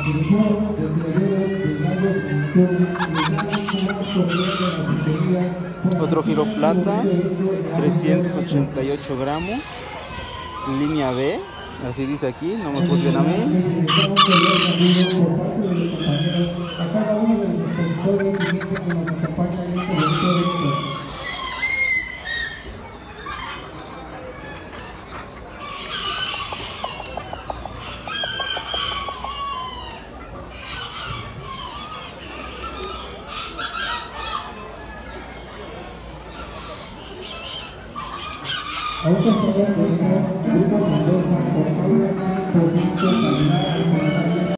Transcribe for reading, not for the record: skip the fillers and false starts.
Otro giro plata, 388 gramos, línea B, así dice aquí, no me juzguen a mí. Ahora tenemos Grupo Mendoza, por favor, por 5 calidad.